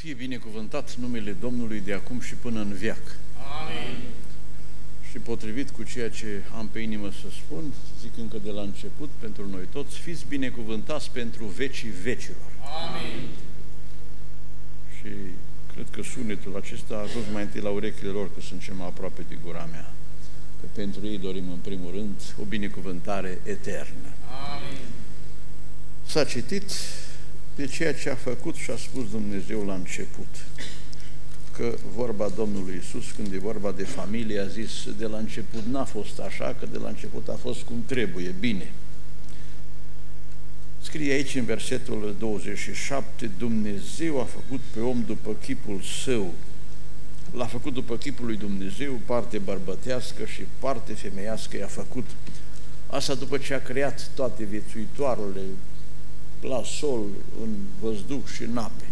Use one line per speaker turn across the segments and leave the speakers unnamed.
fie binecuvântat numele Domnului de acum și până în veac.
Amin.
Și potrivit cu ceea ce am pe inimă să spun, zic încă de la început, pentru noi toți, fiți binecuvântați pentru vecii vecilor.
Amin.
Și cred că sunetul acesta a ajuns mai întâi la urechile lor, că sunt cel mai aproape de gura mea. Că pentru ei dorim în primul rând o binecuvântare eternă.
Amin.
S-a citit de ceea ce a făcut și a spus Dumnezeu la început. Că vorba Domnului Iisus, când e vorba de familie, a zis, de la început n-a fost așa, că de la început a fost cum trebuie, bine. Scrie aici în versetul 27, Dumnezeu a făcut pe om după chipul său. L-a făcut după chipul lui Dumnezeu, parte bărbătească și parte femeiască i-a făcut. Asta după ce a creat toate viețuitoarele, la sol, în văzduh și în ape.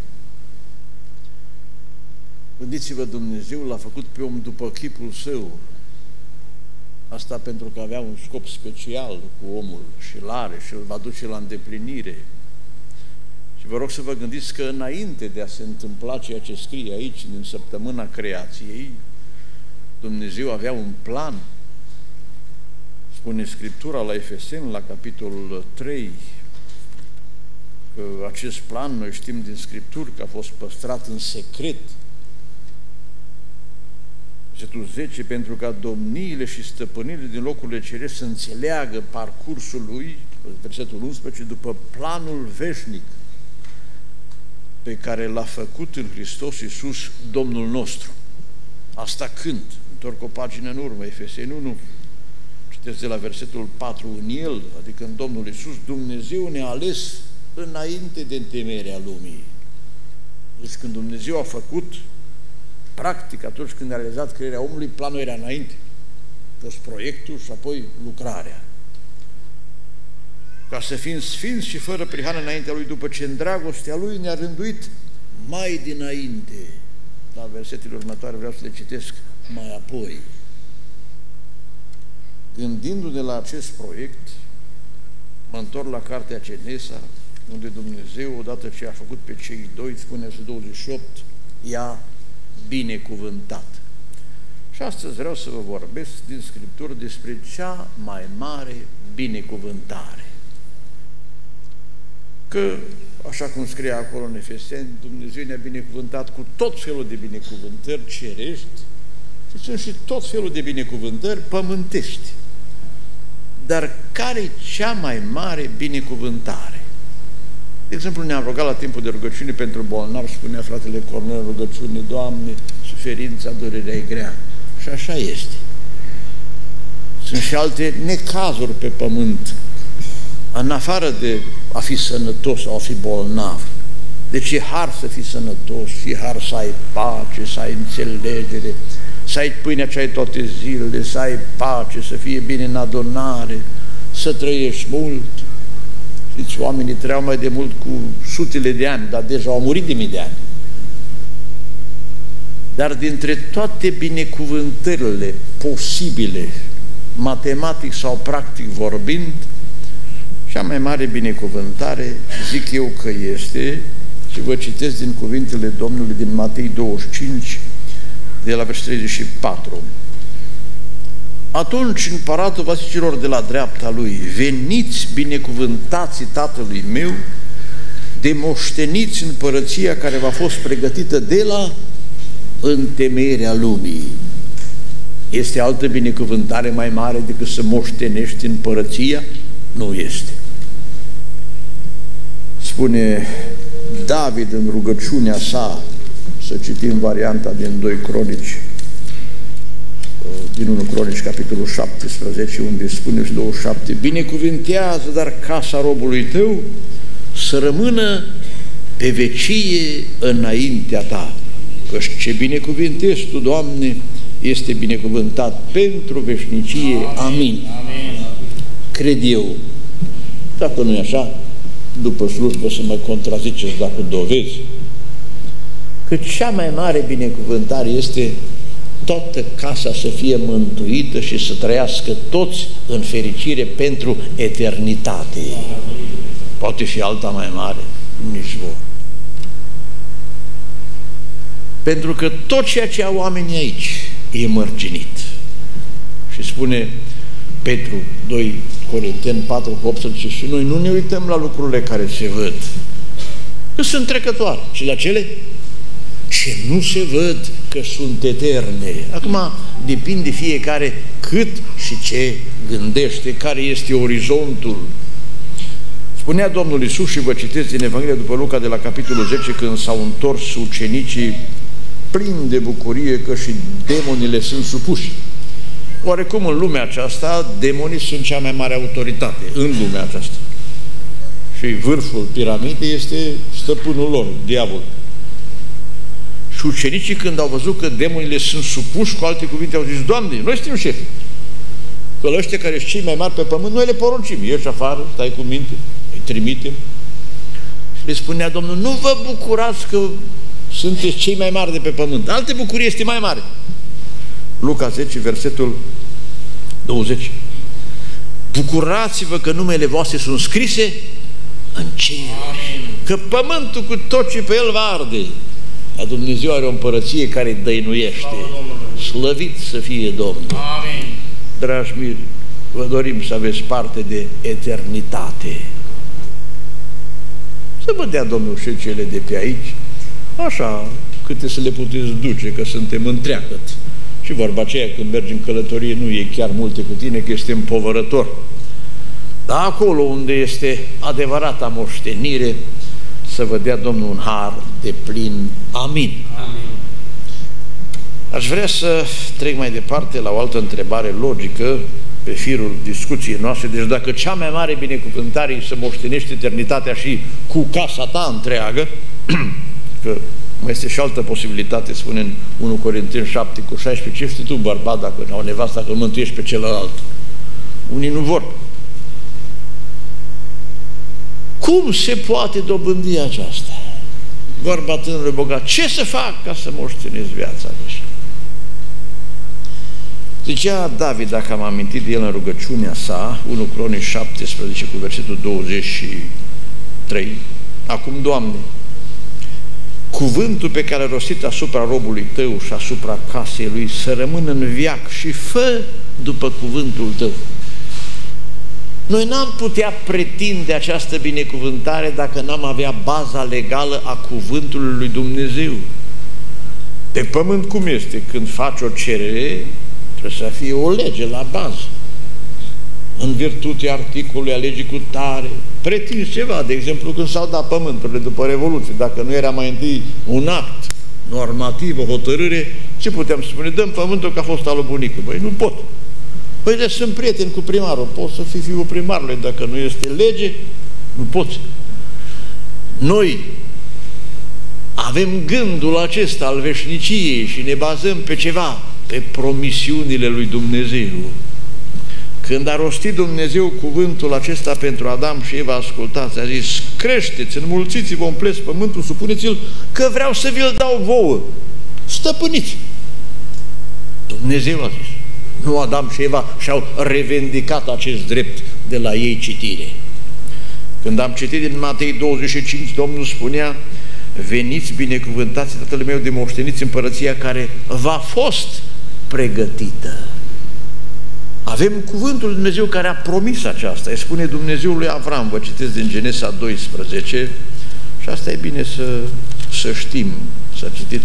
Gândiți-vă, Dumnezeu l-a făcut pe om după chipul său. Asta pentru că avea un scop special cu omul și l-are și îl va duce la îndeplinire. Și vă rog să vă gândiți că înainte de a se întâmpla ceea ce scrie aici, din săptămâna creației, Dumnezeu avea un plan. Spune Scriptura la Efeseni, la capitolul 3, că acest plan, noi știm din Scripturi, că a fost păstrat în secret. Versetul 10, pentru ca domniile și stăpânirile din locurile cerești să înțeleagă parcursul lui, versetul 11, după planul veșnic pe care l-a făcut în Hristos Iisus, Domnul nostru. Asta când? Întorc o pagină în urmă, Efeseni 1, citesc de la versetul 4, în El, adică în Domnul Iisus, Dumnezeu ne-a ales înainte de întemeierea lumii. Deci când Dumnezeu a făcut, practic, atunci când a realizat crearea omului, planul era înainte. A fost proiectul și apoi lucrarea. Ca să fim sfinți și fără prihană înaintea Lui, după ce în dragostea Lui ne-a rânduit mai dinainte. La versetele următoare vreau să le citesc mai apoi. Gândindu-ne la acest proiect, mă întorc la cartea Genesa, unde Dumnezeu, odată ce a făcut pe cei doi, spune versetul 28, i-a binecuvântat. Și astăzi vreau să vă vorbesc din Scriptură despre cea mai mare binecuvântare. Că, așa cum scrie acolo în Efeseni, Dumnezeu ne-a binecuvântat cu tot felul de binecuvântări cerești și sunt și tot felul de binecuvântări pământești. Dar care e cea mai mare binecuvântare? De exemplu, ne-am rugat la timpul de rugăciune pentru bolnavi, spunea fratele Cornel în rugăciune, Doamne, suferința, durerea e grea. Și așa este. Sunt și alte necazuri pe pământ, în afară de a fi sănătos sau a fi bolnav. Deci e har să fii sănătos, e har să ai pace, să ai înțelegere, să ai pâinea ce ai toate zilele, să ai pace, să fie bine în adunare, să trăiești mult. Știți, oamenii trăiau mai de mult cu sutele de ani, dar deja au murit de mii de ani. Dar dintre toate binecuvântările posibile, matematic sau practic vorbind, cea mai mare binecuvântare, zic eu că este, și vă citesc din cuvintele Domnului din Matei 25, de la versetul 34. Atunci împăratul va zice celor de la dreapta lui, veniți binecuvântații Tatălui meu, de moșteniți împărăția care v-a fost pregătită de la întemeierea lumii. Este altă binecuvântare mai mare decât să moștenești împărăția? Nu este. Spune David în rugăciunea sa, să citim varianta din 2 Cronici, din 1 Cronici, capitolul 17, unde spune și 27, binecuvintează, dar casa robului tău să rămână pe vecie înaintea ta. Căci ce binecuvintezi tu, Doamne, este binecuvântat pentru veșnicie. Amin.
Amin.
Cred eu. Dacă nu e așa, după slujbă să mă contraziceți dacă dovezi, că cea mai mare binecuvântare este toată casa să fie mântuită și să trăiască toți în fericire pentru eternitate. Poate fi alta mai mare? Nici vor. Pentru că tot ceea ce au oamenii aici e mărginit. Și spune Petru 2 Corinteni 4:18, și noi nu ne uităm la lucrurile care se văd, că sunt trecătoare, ci la cele ce nu se văd, că sunt eterne. Acum depinde fiecare cât și ce gândește, care este orizontul. Spunea Domnul Iisus, și vă citesc din Evanghelia după Luca de la capitolul 10, când s-au întors ucenicii plini de bucurie că și demonile sunt supuși. Oarecum în lumea aceasta, demonii sunt cea mai mare autoritate, în lumea aceasta. Și vârful piramidei este stăpânul lor, diavolul. Și ucenicii, când au văzut că demonile sunt supuși, cu alte cuvinte, au zis: Doamne, noi suntem șefi. Că la ăștia care sunt cei mai mari pe pământ, noi le poruncim. Ieși afară, stai cu minte, îi trimitem. Și le spunea Domnul: nu vă bucurați că sunteți cei mai mari de pe pământ. Alte bucurie este mai mare. Luca 10, versetul 20. Bucurați-vă că numele voastre sunt scrise în ceruri, că pământul cu tot ce pe el va arde. Dar Dumnezeu are o împărăție care dăinuiește. Slăvit să fie Domnul! Amin. Dragi miri, vă dorim să aveți parte de eternitate. Să vă dea Domnul și cele de pe aici, așa câte să le puteți duce, că suntem întreagăt. Și vorba aceea, când mergi în călătorie, nu e chiar multe cu tine, că este împovărător. Dar acolo unde este adevărata moștenire, să vă dea Domnul un har de plin. Amin. Amin. Aș vrea să trec mai departe la o altă întrebare logică pe firul discuției noastre. Deci dacă cea mai mare binecuvântare e să moștenești eternitatea și cu casa ta întreagă, că mai este și altă posibilitate, spune în 1 Corinteni 7:16, ce știi tu, bărbat, dacă au nevasta, că îl mântuiești pe celălalt? Unii nu vor. Cum se poate dobândi aceasta? Vorba tânărului bogat: ce să fac ca să moștenesc viața așa? Zicea David, dacă am amintit de el în rugăciunea sa, 1 Cronici 17 cu versetul 23, acum, Doamne, cuvântul pe care l-ai rostit asupra robului Tău și asupra casei lui să rămână în veac și fă după cuvântul Tău. Noi n-am putea pretinde această binecuvântare dacă n-am avea baza legală a cuvântului lui Dumnezeu. Pe pământ cum este? Când faci o cerere, trebuie să fie o lege la bază. În virtutea articolului a legii cu tare, pretinzi ceva, de exemplu când s-au dat pământurile după Revoluție, dacă nu era mai întâi un act normativ, o hotărâre, ce puteam spune? Dăm pământul că a fost al lui bunicul. Băi, nu pot. Păi, deci sunt prieten cu primarul, poți să fii fiul primarului, dacă nu este lege, nu poți. Noi avem gândul acesta al veșniciei și ne bazăm pe ceva, pe promisiunile lui Dumnezeu. Când a rostit Dumnezeu cuvântul acesta pentru Adam și Eva, ascultați, a zis: creșteți, înmulțiți-vă, umpleți pământul, supuneți-l, că vreau să vi-l dau vouă. Stăpâniți! Dumnezeu a zis. Nu Adam și Eva și-au revendicat acest drept de la ei citire. Când am citit din Matei 25, Domnul spunea: veniți binecuvântați Tatăl meu de moșteniți împărăția care v-a fost pregătită. Avem cuvântul lui Dumnezeu care a promis aceasta. Îi spune Dumnezeul lui Avram, vă citesc din Genesa 12, și asta e bine să știm. S-a citit,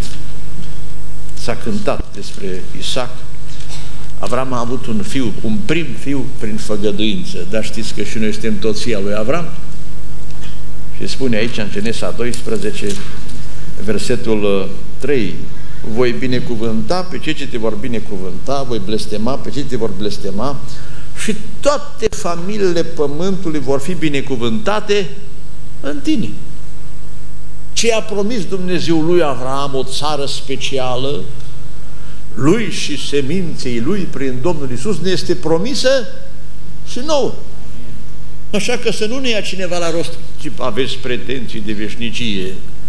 s-a cântat despre Isaac. Avram a avut un fiu, un prim fiu prin făgăduință, dar știți că și noi suntem toți fii al lui Avram? Și spune aici în Genesa 12, versetul 3, voi binecuvânta pe cei ce te vor binecuvânta, voi blestema pe cei ce te vor blestema și toate familiile pământului vor fi binecuvântate în tine. Ce a promis Dumnezeu lui Avram, o țară specială, lui și seminței lui prin Domnul Iisus, ne este promisă și nouă. Așa că să nu ne ia cineva la rost: aveți pretenții de veșnicie.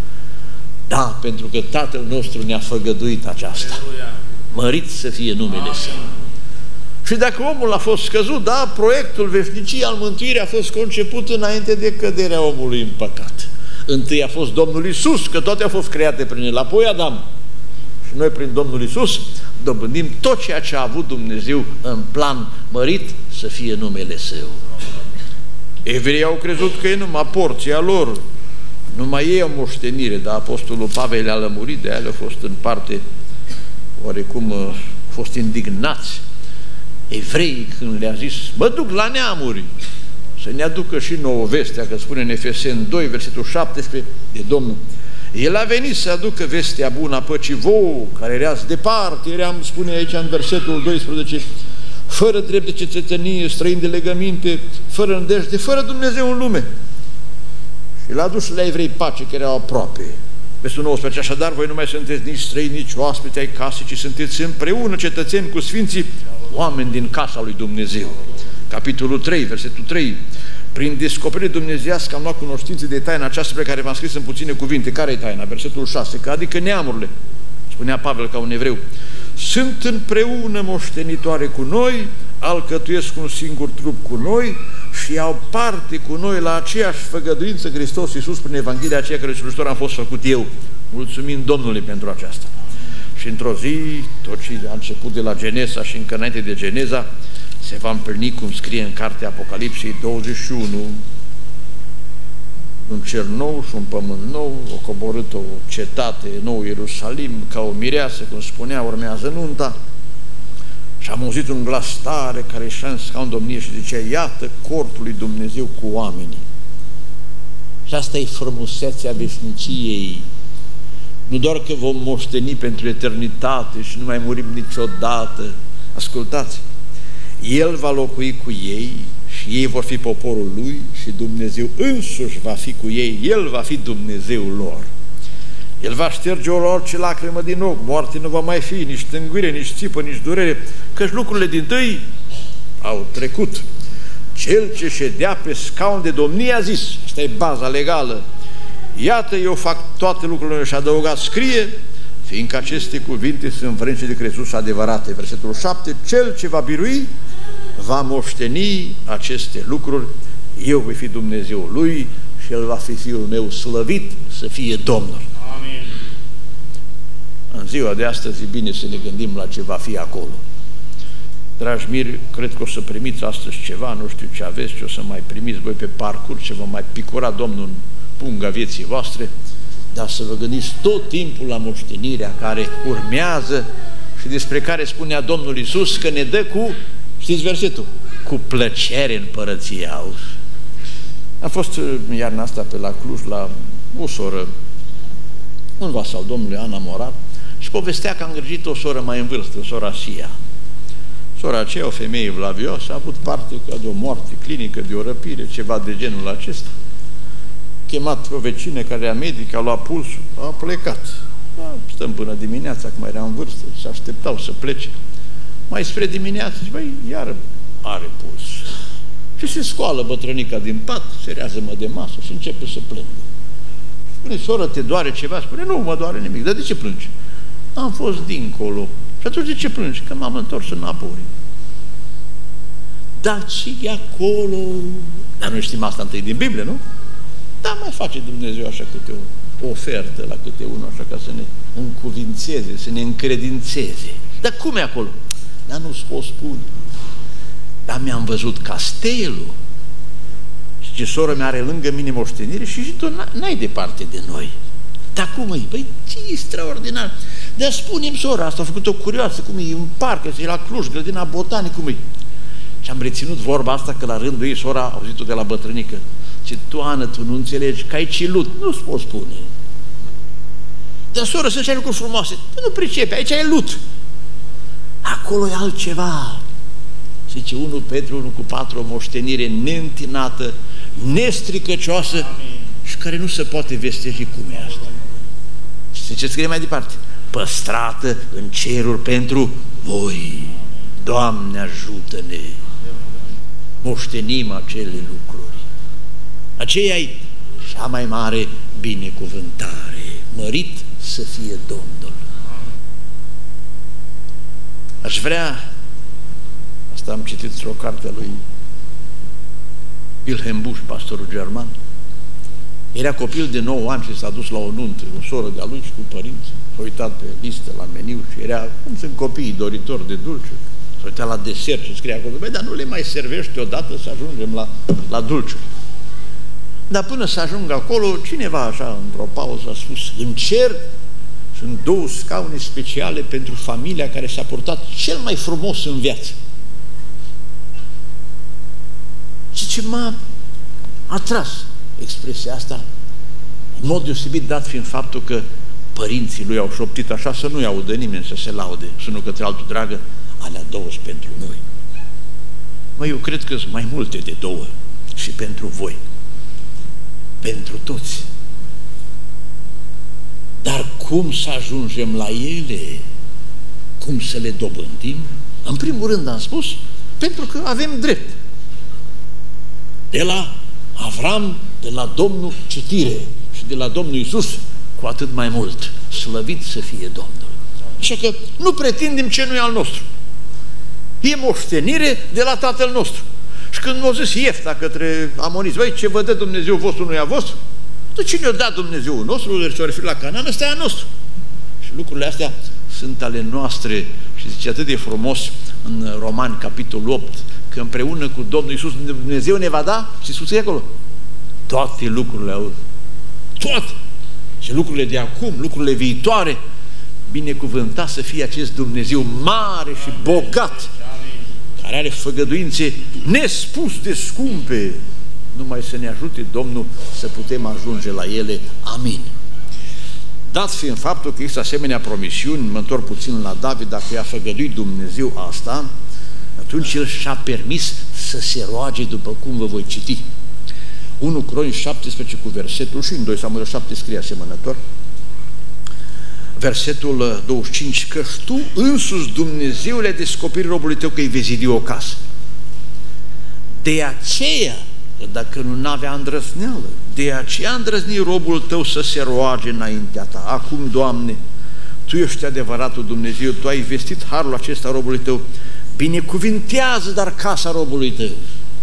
Da, pentru că Tatăl nostru ne-a făgăduit aceasta. Mărit să fie numele Său. Și dacă omul a fost scăzut, da, proiectul veșniciei al mântuirii a fost conceput înainte de căderea omului în păcat. Întâi a fost Domnul Iisus, că toate au fost create prin El, apoi Adam. Și noi, prin Domnul Iisus, dobândim tot ceea ce a avut Dumnezeu în plan mărit să fie numele Său. Evreii au crezut că e numai porția lor, numai ei au moștenire, dar Apostolul Pavel le-a lămurit, de aia le-a fost în parte, oarecum, fost indignați. Evreii, când le-a zis, mă duc la neamuri, să ne aducă și nouă vestea, că spune în Efeseni 2, versetul 17 de Domnul. El a venit să aducă vestea bună a păcii vouă, care erați departe, eram, spune aici în versetul 12, fără drept de cetățenie, străini de legăminte, fără îndejde, fără Dumnezeu în lume. Și l-a dus la evrei pace, care erau aproape. Versetul 19, așadar, voi nu mai sunteți nici străini, nici oaspeți ai casei, ci sunteți împreună cetățeni cu sfinții, oameni din casa lui Dumnezeu. Capitolul 3, versetul 3. Prin descoperire dumnezeiască am luat cunoștință de taina aceasta pe care v-am scris în puține cuvinte. Care e taina? Versetul 6, că adică neamurile, spunea Pavel ca un evreu, sunt împreună moștenitoare cu noi, alcătuiesc un singur trup cu noi și au parte cu noi la aceeași făgăduință Hristos Iisus prin Evanghelia aceea care slujitor am fost făcut eu. Mulțumim Domnului pentru aceasta. Și într-o zi, tot ce a început de la Geneza și încă înainte de Geneza, se va împlini cum scrie în cartea Apocalipsei 21, un cer nou și un pământ nou, o coborât o cetate, nou Ierusalim, ca o mireasă, cum spunea, urmează nunta. Și am auzit un glas tare care ieșea în scaun domnie și zicea, iată cortul lui Dumnezeu cu oamenii. Și asta e frumusețea veșniciei. Nu doar că vom moșteni pentru eternitate și nu mai murim niciodată. Ascultați, El va locui cu ei și ei vor fi poporul Lui și Dumnezeu însuși va fi cu ei, El va fi Dumnezeul lor. El va șterge orice lacrimă din ochi, moarte nu va mai fi, nici tânguire, nici țipă, nici durere, căci lucrurile dintâi au trecut. Cel ce ședea pe scaun de domnie a zis, asta e baza legală, iată eu fac toate lucrurile și adăugat, scrie, fiindcă aceste cuvinte sunt vrednice de crezut și adevărate. Versetul 7, cel ce va birui va moșteni aceste lucruri, eu voi fi Dumnezeul lui și el va fi Fiul meu slăvit să fie Domnul. Amin. În ziua de astăzi e bine să ne gândim la ce va fi acolo. Dragi miri, cred că o să primiți astăzi ceva, nu știu ce aveți, ce o să mai primiți voi pe parcurs, ce vă mai picura Domnul în punga vieții voastre, dar să vă gândiți tot timpul la moștenirea care urmează și despre care spunea Domnul Iisus că ne dă cu, știți versetul, cu plăcere împărăția. Am fost iarna asta pe la Cluj la o soră, un vas al Domnului Ana Morar, și povestea că a îngrijit o soră mai în vârstă, sora Sia. Sora aceea, o femeie vlavioasă, a avut parte de o moarte clinică, de o răpire, ceva de genul acesta. Chemat o vecină care era medic, a luat pulsul, a plecat. Stăm până dimineața, că mai era în vârstă, se așteptau să plece. Mai spre dimineață, zice, băi, iar are puls. Și se scoală bătrânica din pat, se rează-mă de masă și începe să plângă. Spune, soră, te doare ceva? Spune, nu mă doare nimic. Dar de ce plângi? Am fost dincolo. Și atunci de ce plângi? Că m-am întors înapoi. Dar ce e acolo? Dar nu știm asta întâi din Biblie, nu? Dar mai face Dumnezeu așa câte o ofertă la câte unul, așa ca să ne încuvințeze, să ne încredințeze. Dar cum e acolo? Dar nu-ți pot spune. Dar mi-am văzut castelul. Și ce soră mea are lângă mine moștenire și tu n-ai departe de noi. Dar cum e? Păi ce extraordinar. Dar spune-mi, sora asta, a făcut-o curioasă, cum e în parc, e la Cluj, grădina botanică, cum e? Și am reținut vorba asta că la rândul ei, sora a auzit-o de la bătrânică. Ce tu, Ană, tu nu înțelegi că ai cilut. Nu-ți pot spune. Dar, soră, sunt și lucruri frumoase. Tu nu pricepi, aici e lut. Acolo e altceva. Zice 1 Petru 1:4, o moștenire neîntinată, nestricăcioasă. Amin. Și care nu se poate vesteji cum e asta. Și ce scrie mai departe? Păstrată în ceruri pentru voi. Doamne, ajută-ne! Moștenim acele lucruri. Aceea e cea mai mare binecuvântare. Mărit să fie Domnul. Aș vrea, asta am citit într-o carte a lui Wilhelm Busch, pastorul german, Era copil de 9 ani și s-a dus la o nuntă, o soră de-a lui și cu părinții. S-a uitat pe listă la meniu și era, cum sunt copiii doritori de dulciuri. S-a uitat la desert și scrie acolo, băi, dar nu le mai servești odată să ajungem la dulciuri. Dar până să ajung acolo, cineva așa, într-o pauză, a spus, în cer sunt 2 scaune speciale pentru familia care s-a purtat cel mai frumos în viață. Și ce m-a atras expresia asta, în mod deosebit dat fiind faptul că părinții lui au șoptit așa să nu-i audă nimeni să se laude, să nu către altul, dragă, alea 2 pentru noi. Măi, eu cred că sunt mai multe de 2 și pentru voi. Pentru toți. Dar cum să ajungem la ele? Cum să le dobândim? În primul rând am spus, pentru că avem drept. De la Avram, de la Domnul citire și de la Domnul Iisus, cu atât mai mult, slăvit să fie Domnul. Așa că nu pretindem ce nu e al nostru. E moștenire de la Tatăl nostru. Și când m-a zis Iefta către amoniți, băi, ce vă dă Dumnezeu vostru nu e a vostru? De cine o dat Dumnezeu nostru? S-a referit la Canaan, ăsta e a nostru. Și lucrurile astea sunt ale noastre. Și zice atât de frumos în Romani, capitolul 8, că împreună cu Domnul Iisus Dumnezeu ne va da, și sus e acolo, toate lucrurile au. Toate! Și lucrurile de acum, lucrurile viitoare, binecuvântat să fie acest Dumnezeu mare și bogat, care are făgăduințe nespus de scumpe, numai să ne ajute Domnul să putem ajunge la ele. Amin. Dat fiind faptul că există asemenea promisiuni, mă întorc puțin la David, dacă i-a făgăduit Dumnezeu asta, atunci el și-a permis să se roage după cum vă voi citi. 1 Cronici 17 cu versetul, și în 2 Samuel 7 scrie asemănător, versetul 25, că tu însuși, Dumnezeule, ai descoperit robului tău că îi vei zidi o casă. De aceea, dacă nu n-avea îndrăzneală, de aceea îndrăzni robul tău să se roage înaintea ta. Acum, Doamne, Tu ești adevăratul Dumnezeu, Tu ai vestit harul acesta robului tău, binecuvintează dar casa robului tău.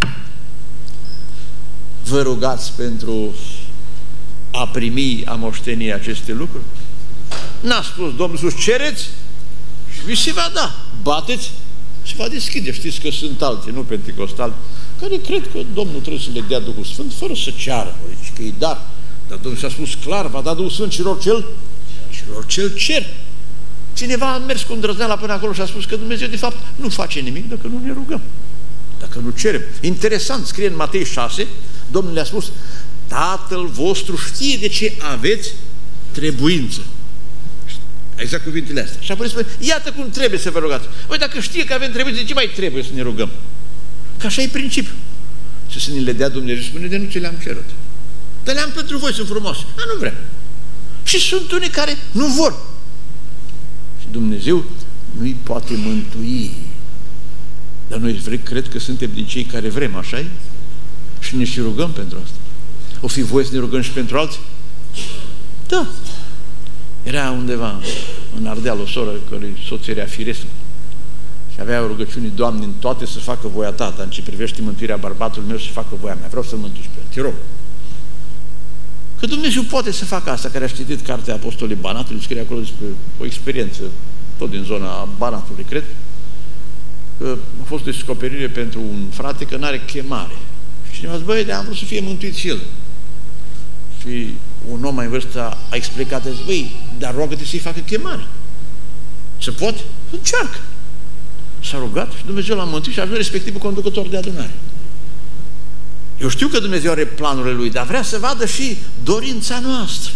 Vă rugați pentru a primi, a moșteni aceste lucruri? N-a spus Domnul Iisus, cereți și vi se va da, bateți și va deschide. Știți că sunt alții, nu penticostali, care cred că Domnul trebuie să le dea Duhul Sfânt fără să ceară, zice că e dar. Dar Domnul și-a spus clar, va da Duhul Sfânt celor ce-l cer. Cineva a mers cu îndrăzneala până acolo și a spus că Dumnezeu de fapt nu face nimic dacă nu ne rugăm, dacă nu cerem. Interesant, scrie în Matei 6, Domnul le-a spus, Tatăl vostru știe de ce aveți trebuință. Exact cuvintele astea. Și apoi spune, iată cum trebuie să vă rugați. Păi dacă știe că avem trebuință, de ce mai trebuie să ne rugăm? Că așa e principiul. Și să ne le dea Dumnezeu, spune, de nu ți le-am cerut. Dar le-am pentru voi, sunt frumoase. A, nu vrem. Și sunt unii care nu vor. Și Dumnezeu nu-i poate mântui. Dar noi cred că suntem din cei care vrem, așa-i? Și ne și rugăm pentru asta. O fi voie să ne rugăm și pentru alții? Da. Era undeva în Ardeal o soră care soț era firesc și avea rugăciuni, Doamne, în toate să facă voia Ta, dar în ce privește mântuirea bărbatului meu să facă voia mea. Vreau să-l mântuiesc pe el. Te rog. Că Dumnezeu poate să facă asta, care a citit cartea Apostolului Banatului, scrie acolo despre o experiență, tot din zona Banatului, cred, că a fost o descoperire pentru un frate că n-are chemare. Și cineva zice, băi, am vrut să fie mântuit și el. Și un om mai în vârstă a explicat, a zis, băi, dar roagă-te să-i facă chemare. Se poate? Încearcă. S-a rugat și Dumnezeu l-a mântuit și a ajuns respectivul conducător de adunare. Eu știu că Dumnezeu are planurile Lui, dar vrea să vadă și dorința noastră.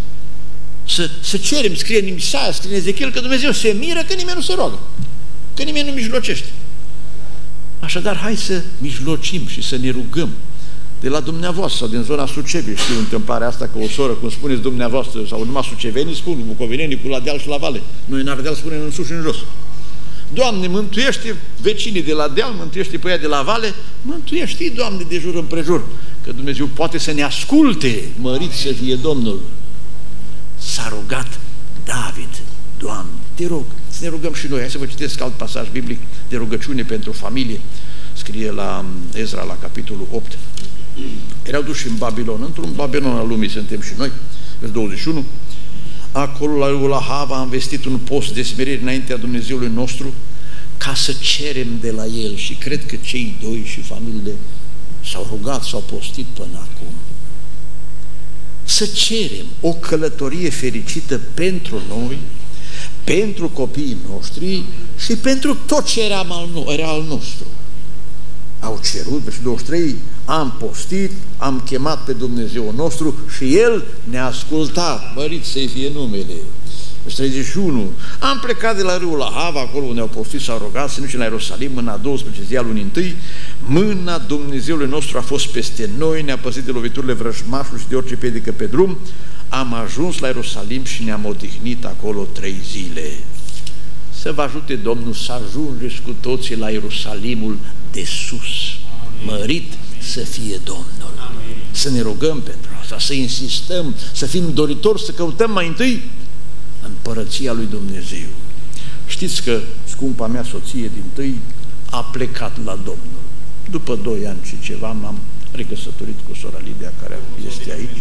Să cerem, scrie în Isaia, scrie în Ezechiel, că Dumnezeu se miră că nimeni nu se roagă, că nimeni nu mijlocește. Așadar, hai să mijlocim și să ne rugăm de la dumneavoastră, din zona Suceviei. Știu întâmplarea asta că o soră, cum spuneți dumneavoastră, sau numai sucevenii spun, bucovenenii cu la deal și la vale. Noi în Ardeal spunem în sus și în jos. Doamne, mântuiește vecinii de la deal, mântuiește pe ea de la vale, mântuiește-i, Doamne, de jur împrejur, că Dumnezeu poate să ne asculte, mărit să fie Domnul. S-a rugat David, Doamne, te rog, să ne rugăm și noi. Hai să vă citesc alt pasaj biblic de rugăciune pentru familie. Scrie la Ezra, la capitolul 8. Erau duși în Babilon, într-un Babilon al lumii suntem și noi, în 21. Acolo la râul Ahava am vestit un post de smerire înaintea Dumnezeului nostru ca să cerem de la El, și cred că cei doi și familiile s-au rugat, s-au postit până acum. Să cerem o călătorie fericită pentru noi, pentru copiii noștri și pentru tot ce era al nostru. Au cerut, versetul 23, am postit, am chemat pe Dumnezeu nostru și El ne-a ascultat, mărit să-i fie numele. Versetul 31, am plecat de la râul Ahava, acolo unde au postit, s-au rugat, să ducem la Ierusalim, mâna 12 zi al lunii 1, mâna Dumnezeului nostru a fost peste noi, ne-a păzit de loviturile vrăjmașului și de orice piedică pe drum, am ajuns la Ierusalim și ne-am odihnit acolo 3 zile. Să vă ajute Domnul să ajungeți cu toții la Ierusalimul de sus. Mărit să fie Domnul. Amin. Să ne rugăm pentru asta, să insistăm, să fim doritori, să căutăm mai întâi împărăția lui Dumnezeu. Știți că scumpa mea soție dintâi a plecat la Domnul. După 2 ani și ceva m-am recăsătorit cu sora Lidia, care este aici.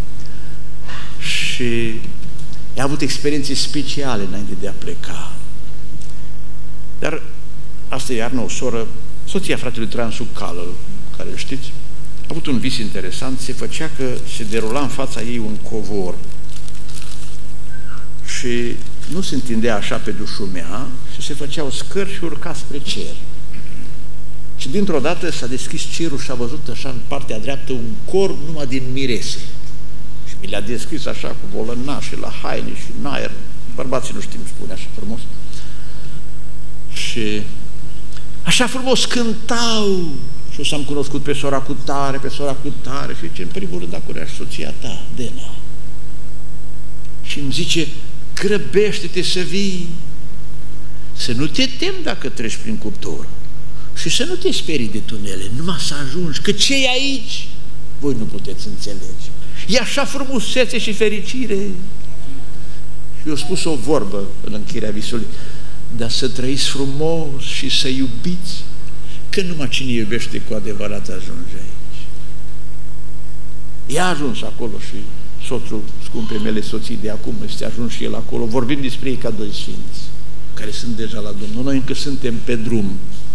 Și a avut experiențe speciale înainte de a pleca. Dar asta e iarnă o soră, soția fratelui Traian Sucală, care știți, a avut un vis interesant, se făcea că se derula în fața ei un covor și nu se întindea așa pe dușumea și se făceau scări și urca spre cer. Și dintr-o dată s-a deschis cerul și a văzut așa în partea dreaptă un corp numai din mirese. Și mi le-a descris așa cu volănașe, la haine și în aer. Bărbații nu știm spune așa frumos. Și așa frumos cântau. Și o să am cunoscut pe sora cu tare, pe sora cu tare. Și zice, în primul rând, acolo și soția ta, Dena. Și îmi zice, grăbește-te să vii. Să nu te temi dacă treci prin cuptor. Și să nu te sperii de tunele, numai să ajungi, că ce e aici, voi nu puteți înțelege. E așa frumusețe și fericire. Și eu spus o vorbă în încheierea visului, dar să trăiți frumos și să iubiți, că numai cine iubește cu adevărat ajunge aici. I-a ajuns acolo și soțul scumpei mele soții de acum este ajuns și el acolo. Vorbim despre ei ca 2 sfinți, care sunt deja la Domnul. Noi încă suntem pe drum.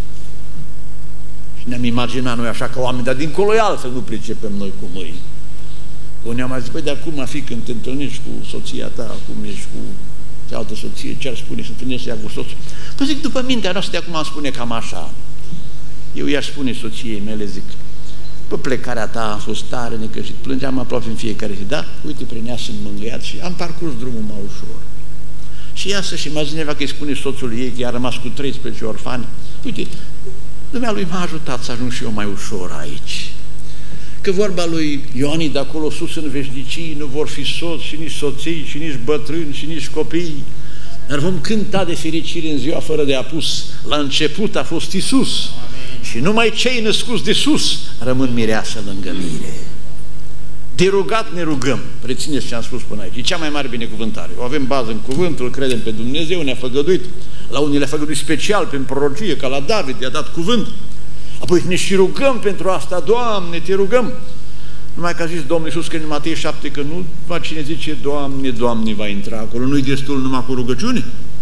Și ne-am imaginat noi așa ca oameni, dar dincolo e altfel, nu pricepem noi cu mâini. Unii am mai zis, păi de acum fi când te întâlnești cu soția ta, acum ești cu cealaltă soție, ce ar spune să întâlnești ea cu soțul? Păi zic, după mintea noastră de acum am spune cam așa. Eu i-aș spune soției mele, zic, pe plecarea ta am fost tare necăjit, plângeam aproape în fiecare zi, da? Uite, prin ea sunt mângâiat și am parcurs drumul mai ușor. Și iasă și mai zineva că îi spune soțului ei, că i-a rămas cu 13 orfani, uite, dumnealui m-a ajutat să ajung și eu mai ușor aici. Că vorba lui Ioanii de acolo sus în veșnicii nu vor fi soți și nici soții și nici bătrâni și nici copii, dar vom cânta de fericire în ziua fără de apus. La început a fost Iisus. Și numai cei născuți de sus rămân mireasă lângă mire. De rugat ne rugăm. Rețineți ce am spus până aici. E cea mai mare binecuvântare. O avem bază în cuvânt, îl credem pe Dumnezeu, ne-a făgăduit. La unii le-a făgăduit special prin prorocie, ca la David, i-a dat cuvânt. Apoi ne și rugăm pentru asta. Doamne, te rugăm. Numai că a zis Domnul Iisus că în Matei 7 că nu va cine zice Doamne, Doamne va intra acolo. Nu-i destul numai cu rugăciune?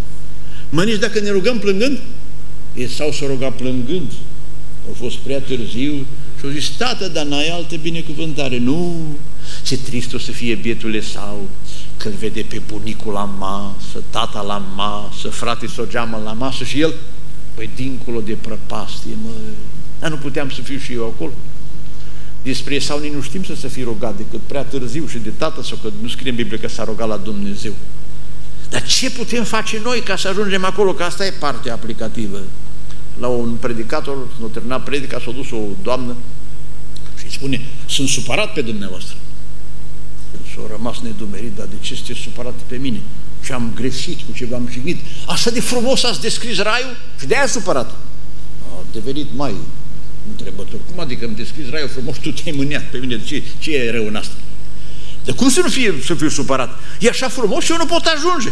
Mă, nici dacă ne rugăm plângând? Esau s-a rugat plângând. A fost prea târziu și au zis, tată, dar n-ai altă binecuvântare. Nu, ce trist o să fie bietul Esau când vede pe bunicul la masă, tata la masă, frate să o geamă la masă și el, păi dincolo de prăpastie, mă, dar nu puteam să fiu și eu acolo. Despre Esau nici nu știm să se fi rugat decât prea târziu și de tată sau că nu scrie în Biblie că s-a rugat la Dumnezeu. Dar ce putem face noi ca să ajungem acolo? Că asta e partea aplicativă. La un predicator, când a terminat predica, s-a dus o doamnă și îi spune, sunt supărat pe dumneavoastră. S-a rămas nedumerit, dar de ce sunteți supărat pe mine? Și am greșit, cu ce v-am jignit. Așa de frumos ați descris raiul și de-aia supărat. A devenit mai întrebător. Cum adică îmi descris raiul frumos, tu te-ai mâniat pe mine, ce e rău în asta? De cum să fiu supărat? E așa frumos și eu nu pot ajunge.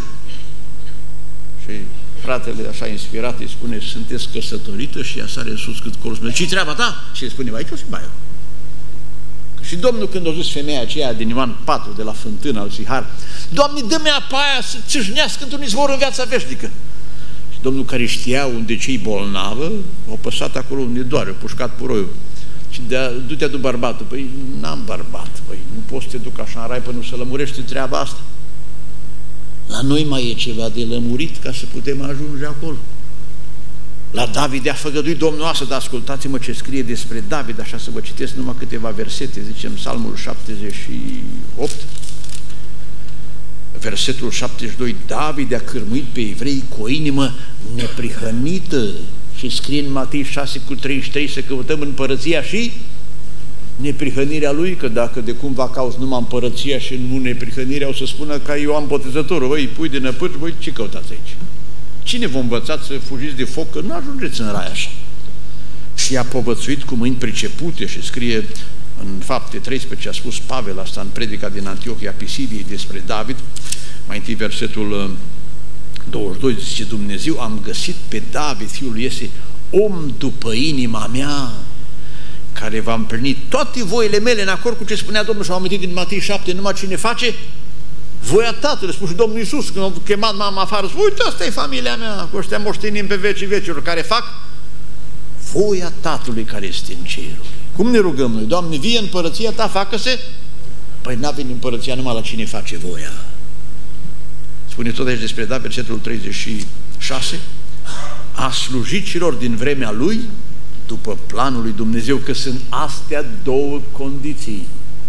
Și fratele, așa inspirat, îi spune, sunteți căsătorită? Și ea sare în sus cât colțul meu. Ce-i treaba ta? Și îi spune, aici o fi baiul. Și Domnul, când a zis femeia aceea din Ioan 4, de la fântâna lui Sihar, Doamne, dă-mi apa aia să țâșnească într-un izvor în viața veșnică. Și Domnul, care știa unde ce-i bolnavă, a păsat acolo unde doare, a pușcat puroiul. Și du-te adu bărbatul. Păi n-am bărbat, păi nu poți să te duc așa în rai până nu se lămurește treaba asta. La noi mai e ceva de lămurit ca să putem ajunge acolo. La David a făgăduit Domnul asta, dar ascultați-mă ce scrie despre David, așa să vă citesc numai câteva versete, zicem Psalmul 78, versetul 72, David a cârmuit pe evrei cu o inimă neprihănită și scrie în Matei 6:33 să căutăm împărăția și neprihănirea lui, că dacă de cumva cauți numai împărăția și nu neprihănirea, o să spună ca Ioan Botezătorul, voi pui de năpârci, voi ce căutați aici? Cine vă învățați să fugiți de foc, că nu ajungeți în rai așa? Și a povățuit cu mâini pricepute și scrie în Fapte 13, a spus Pavel asta în predica din Antiohia Pisidiei despre David, mai întâi versetul 22, zice Dumnezeu, am găsit pe David, fiul lui Iese, om după inima mea, care va împlini toate voile mele în acord cu ce spunea Domnul. Și am amintit din Matei 7, numai cine face voia Tatălui, spune și Domnul Iisus, când a chemat mama afară, spune, uite, asta e familia mea, cu ăștia moștenim pe vecii vecilor, care fac voia Tatălui care este în ceruri. Cum ne rugăm noi? Doamne, vie împărăția Ta, facă-se? Păi n-a venit împărăția numai la cine face voia. Spune tot aici despre David, versetul 36, a slujit celor din vremea lui după planul lui Dumnezeu, că sunt astea două condiții.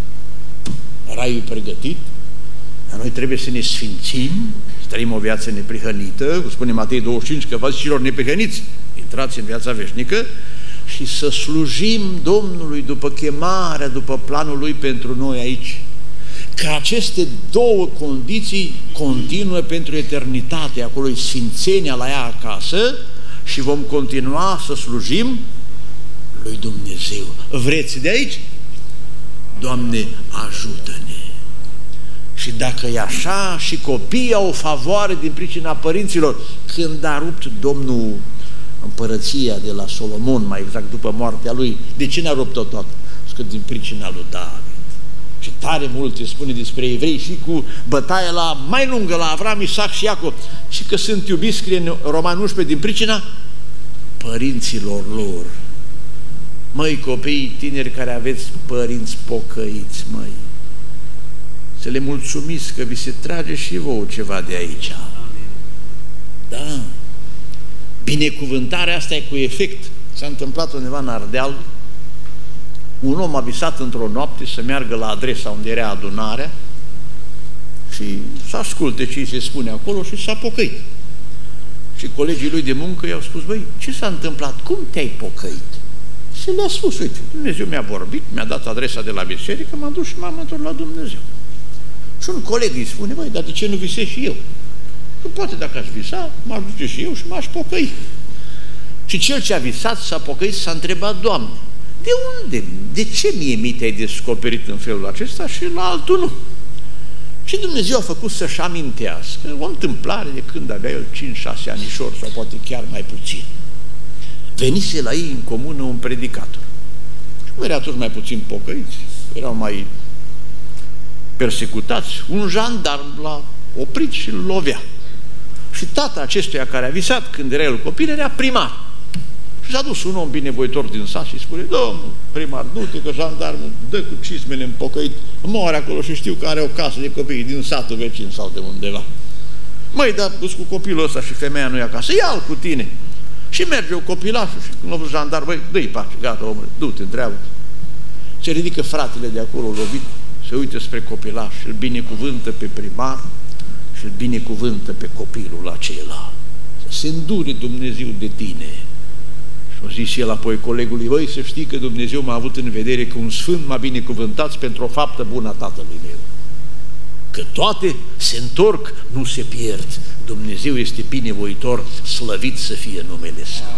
Raiul pregătit, dar noi trebuie să ne sfințim, să trăim o viață neprihănită, cum spune Matei 25, că v-ați celor neprihăniți, intrați în viața veșnică, și să slujim Domnului după chemarea, după planul Lui pentru noi aici. Că aceste două condiții continuă pentru eternitate, acolo e sfințenia la ea acasă și vom continua să slujim lui Dumnezeu. Vreți de aici? Doamne, ajută-ne! Și dacă e așa, și copiii au o favoare din pricina părinților, când a rupt Domnul împărăția de la Solomon, mai exact după moartea lui, de ce n-a rupt-o tot? Că din pricina lui David. Și tare multe spune despre evrei și cu bătaia mai lungă la Avram, Isaac și Iacov, și că sunt iubiți, scrie în Roman 11, din pricina părinților lor. Măi, copiii tineri care aveți părinți pocăiți, măi, să le mulțumiți că vi se trage și vouă ceva de aici. Da. Binecuvântarea asta e cu efect. S-a întâmplat undeva în Ardeal, un om a visat într-o noapte să meargă la adresa unde era adunarea și să asculte ce îi se spune acolo și s-a pocăit. Și colegii lui de muncă i-au spus, băi, ce s-a întâmplat? Cum te-ai pocăit? Și le-a spus, uite, Dumnezeu mi-a vorbit, mi-a dat adresa de la biserică, m-am dus și m-am întors la Dumnezeu. Și un coleg îi spune, băi, dar de ce nu visez și eu? Că poate dacă aș visa, m-aș duce și eu și m-aș pocăi. Și cel ce a visat s-a pocăit, s-a întrebat, Doamne, de unde? De ce mie mi te-ai descoperit în felul acesta și la altul nu? Și Dumnezeu a făcut să-și amintească o întâmplare de când avea el 5-6 anișori sau poate chiar mai puțin. Venise la ei în comună un predicator. Și cum erau atunci mai puțin pocăiți, erau mai persecutați, un jandarm l-a oprit și îl lovea. Și tata acestuia care a visat când era el copil era primar. Și s-a dus un om binevoitor din sat și spune, domnul primar, du-te că jandarmul dă cu cismele în pocăit, moare acolo și știu că are o casă de copii din satul vecin sau de undeva. Măi, dar du-ți cu copilul ăsta și femeia nu e acasă, ia-l cu tine. Și merge o copilașul și când a văzut jandarm, băi, dă-i pace, gata, omule, du-te, întreabă-te. Se ridică fratele de acolo lovit, se uită spre copilaș și îl binecuvântă pe primar și îl binecuvântă pe copilul acela. Să se îndure Dumnezeu de tine. Și a zis el apoi colegului, băi, să știi că Dumnezeu m-a avut în vedere că un sfânt m-a binecuvântat pentru o faptă bună a tatălui meu. Că toate se întorc, nu se pierd. Dumnezeu este binevoitor, slăvit să fie numele Său.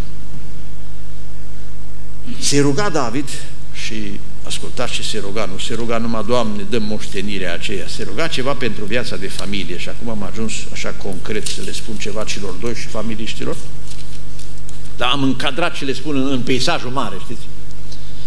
Se ruga David și ascultați ce se ruga, nu se ruga numai, Doamne, dă moștenirea aceea, se ruga ceva pentru viața de familie și acum am ajuns așa concret să le spun ceva celor doi și familiștilor, dar am încadrat ce le spun în peisajul mare, știți?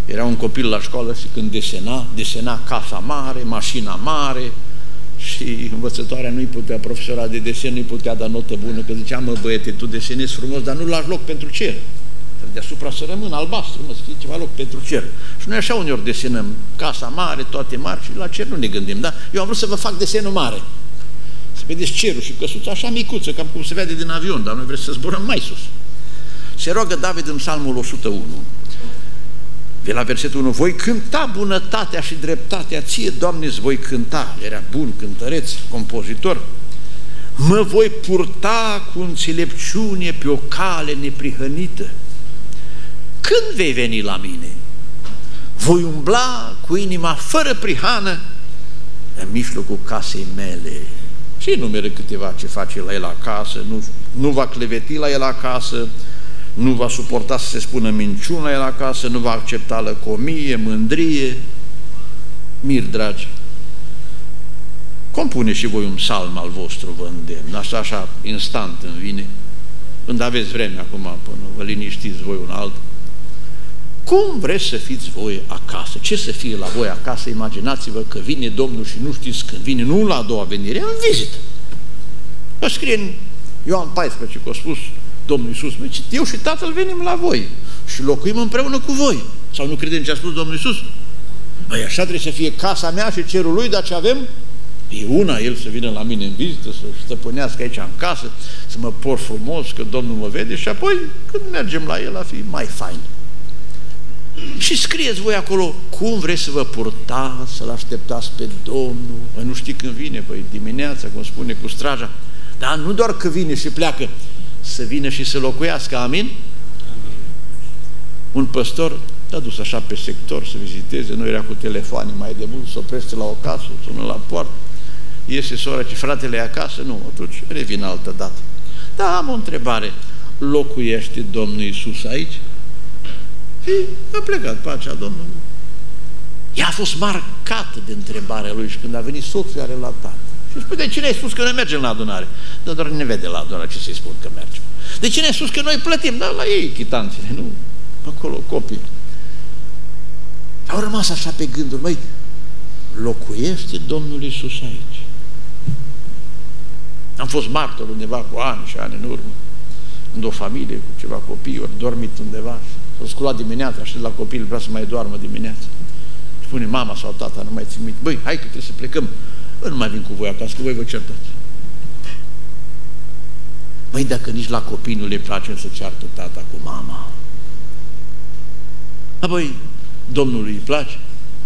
Era un copil la școală și când desena casa mare, mașina mare și învățătoarea nu-i putea, profesora de desen nu-i putea da notă bună, că zicea, mă băiete, tu desenezi frumos, dar nu lași loc pentru cer. Deasupra să rămână albastru, să fie ceva loc pentru cer. Și noi așa uneori desenăm casa mare, toate mari și la cer nu ne gândim, da? Eu am vrut să vă fac desenul mare. Să vedeți cerul și căsuța așa micuță, cam cum se vede din avion, dar noi vrem să zburăm mai sus. Se roagă David în Psalmul 101. De la versetul 1, voi cânta bunătatea și dreptatea, ție, Doamne, îți voi cânta. Era bun cântăreț, compozitor. Mă voi purta cu înțelepciune pe o cale neprihănită. Când vei veni la mine? Voi umbla cu inima fără prihană în mijlocul casei mele. Și numeră câteva ce face la el acasă, nu va cleveti la el acasă, nu va suporta să se spună minciună la el acasă, nu va accepta lăcomie, mândrie. Miri dragi, compune și voi un psalm al vostru, vă îndemn, așa instant îmi vine, când aveți vreme acum până vă liniștiți voi un altul. Cum vreți să fiți voi acasă? Ce să fie la voi acasă? Imaginați-vă că vine Domnul și nu știți când vine, nu la a doua venire, în vizită. Că scrie în Ioan 14, că a spus Domnul Iisus, eu și Tatăl venim la voi și locuim împreună cu voi. Sau nu credem ce a spus Domnul Iisus? Păi așa trebuie să fie casa mea și cerul lui, dar ce avem? E una, el să vină la mine în vizită, să stăpânească aici în casă, să mă port frumos, că Domnul mă vede și apoi când mergem la el a fi mai fain. Și scrieți voi acolo cum vreți să vă purtați, să-L așteptați pe Domnul. Păi nu știi când vine, păi dimineața, cum spune cu straja, dar nu doar că vine și pleacă, să vină și să locuiască, amin? Amin. Un păstor s-a dus așa pe sector să viziteze, nu era cu telefoane mai de mult, se oprește la o casă, sună la poartă, iese sora, ce fratele e acasă? Nu, atunci revin altă dată. Da, am o întrebare, locuiește Domnul Iisus aici? Și a plecat pacea Domnului. Ea a fost marcată de întrebarea lui și când a venit soțul a relatat. Și spune, de cine ai spus că noi mergem la adunare? Dar doar ne vede la adunare, ce să-i spun că mergem? De cine ai spus că noi plătim? Dar la ei chitanțele, nu? Acolo copii. Au rămas așa pe gânduri, măi, locuiește Domnul Iisus aici. Am fost martor undeva cu ani și ani în urmă, când o familie cu ceva copii, ori dormit undeva, s-au sculat dimineața, și la copil vrea să mai doarmă dimineața. Spune mama sau tata, nu mai țin minte, băi, hai că trebuie să plecăm. Bă, nu mai vin cu voi acasă, că voi vă certați. Băi, dacă nici la copii nu le place să ceartă tata cu mama. Apoi, Domnului îi place.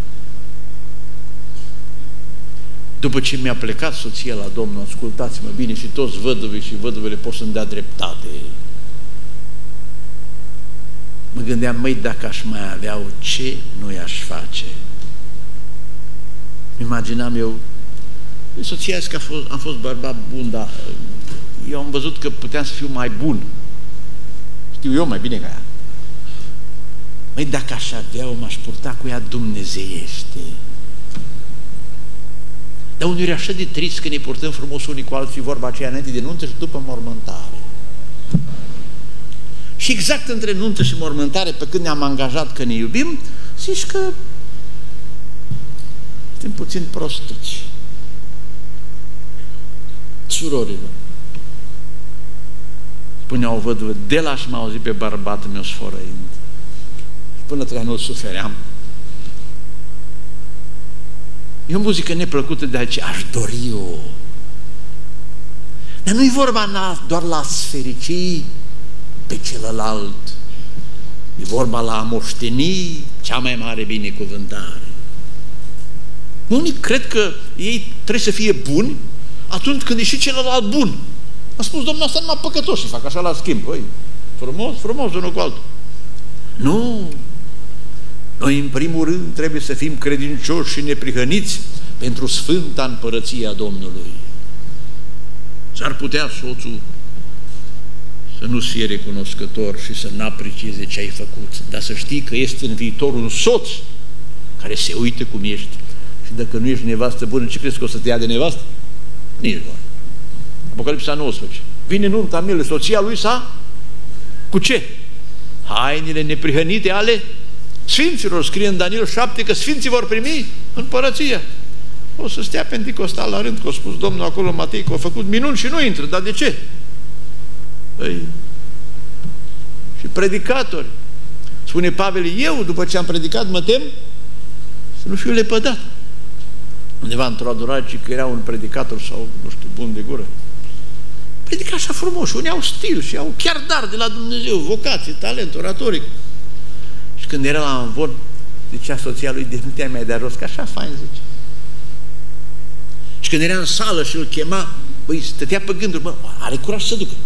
După ce mi-a plecat soția la Domnul, ascultați-mă bine, și toți văduvii și văduvele pot să-mi dea dreptate. Mă gândeam, măi, dacă aș mai avea ce nu i-aș face. Imaginam eu, soția zice că am fost bărbat bun, dar eu am văzut că puteam să fiu mai bun. Știu eu mai bine ca ea. Măi, dacă aș avea-o, m-aș purta cu ea dumnezeiește. Dar uneori e așa de trist că ne purtăm frumos unii cu alții, vorba aceea înainte de nuntă și după mormântare. Și exact între nuntă și mormântare, pe când ne-am angajat că ne iubim, zici că suntem puțin prostuți. Surorilor, spunea o văduvă, de la și m-a auzit pe bărbatul meu sfărăind. Până că nu-l sufeream. E o muzică neplăcută de aceea, aș dori eu. Dar nu-i vorba doar la sfericii pe celălalt, e vorba la a moșteni cea mai mare binecuvântare. Unii cred că ei trebuie să fie buni atunci când e și celălalt bun. A spus Domnul, asta numai păcătoși și fac așa la schimb. Băi, frumos, frumos unul cu altul. Nu! Noi în primul rând trebuie să fim credincioși și neprihăniți pentru sfânta împărăția Domnului. S-ar putea soțul să nu fie recunoscător și să n-aprecieze ce ai făcut, dar să știi că este în viitor un soț care se uită cum ești. Și dacă nu ești nevastă bună, ce crezi că o să te ia de nevastă? Nici doar. Apocalipsa 19. Vine nunta mielului, soția lui sa cu ce? Hainele neprihănite ale Sfinților, scrie în Daniel 7 că sfinții vor primi împărăția. O să stea Pentecostal la rând, că a spus Domnul acolo în Matei că a făcut minuni și nu intră. Dar de ce? Păi, și predicatori. Spune Pavel, eu după ce am predicat mă tem să nu fiu lepădat. Undeva într-o adunare că era un predicator sau, nu știu, bun de gură. Predica așa frumos, unii au stil și au chiar dar de la Dumnezeu, vocație, talent, oratoric. Și când era la învon, zicea soția lui, de nu te-ai mai de rost, că așa fain, zice. Și când era în sală și îl chema, băi, stătea pe gânduri, bă, are curaj să ducă.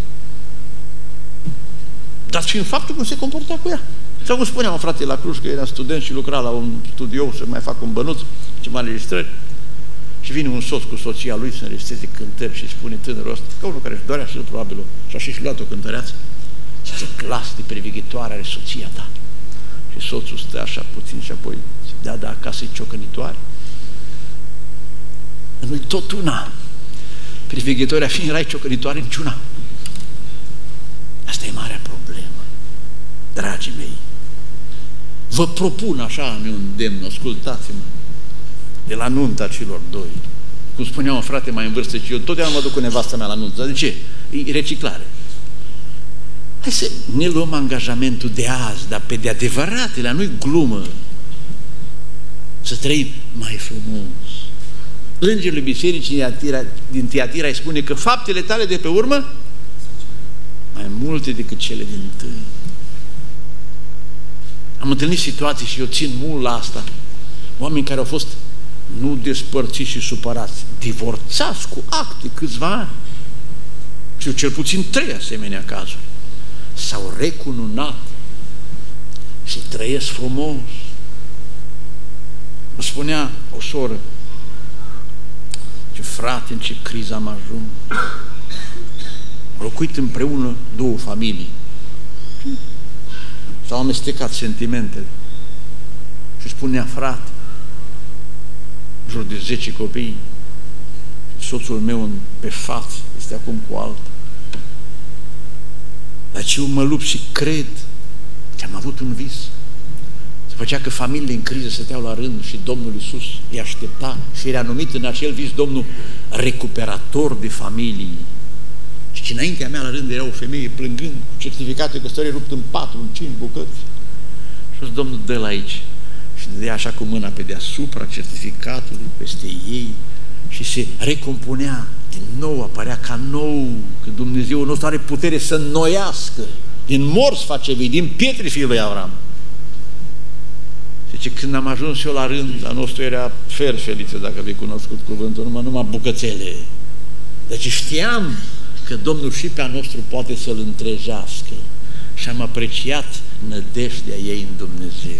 Dar fiind faptul cum se comporta cu ea. Sau cum spunea un frate la Cluj, că era student și lucra la un studio să mai facă un bănuț, ceva înregistrări. Și vine un soț cu soția lui să înregistreze cântări și spune tânărul ăsta, ca unul care își dorea și el probabil și-a și luat o cântăreață. Ce glas de privighitoare are soția ta. Și soțul stă așa puțin și apoi zice, da, acasă e ciocănitoare. Nu-i tot una. Privighitoarea fiind erai ciocănitoare niciuna. Asta e marea problemă. Dragii mei, vă propun așa un îndemn, ascultați-mă, de la nunta celor doi. Cum spunea un frate mai în vârstă, și eu totdeauna mă duc cu nevasta mea la nuntă. Dar de ce? E reciclare. Hai să ne luăm angajamentul de azi, dar pe de adevăratele, nu-i glumă. Să trăim mai frumos. Îngerul bisericii din Tiatira îi spune că faptele tale de pe urmă mai multe decât cele din tâi. Am întâlnit situații și eu țin mult la asta. Oameni care au fost nu despărțiți și supărați, divorțați cu acte câțiva ani. Și cel puțin 3 asemenea cazuri. S-au recununat și trăiesc frumos. Îmi spunea o soră, ce frate, în ce criză am ajuns. Au locuit împreună 2 familii. S-au amestecat sentimentele. Și spunea, frate, în jur de 10 copii, soțul meu pe față este acum cu altă. Dar ce eu mă lupt și cred că am avut un vis. Se făcea că familiile în criză stăteau la rând și Domnul Iisus îi aștepta și era numit în acel vis Domnul recuperator de familii. Și înaintea mea la rând era o femeie plângând cu certificatul de căsătorie rupt în 4, în 5 bucăți. Și Domnul dă-l aici și dădea așa cu mâna pe deasupra certificatului peste ei și se recompunea din nou, apărea ca nou, că Dumnezeu nostru are putere să înnoiască. Din morți face vii, din pietre fiul lui Avram. Zice, când am ajuns eu la rând, a nostru era Feliță, dacă vei cunoscut cuvântul, numai bucățele. Deci știam că Domnul și pe a nostru poate să-l întrejească și am apreciat nădejdea ei în Dumnezeu.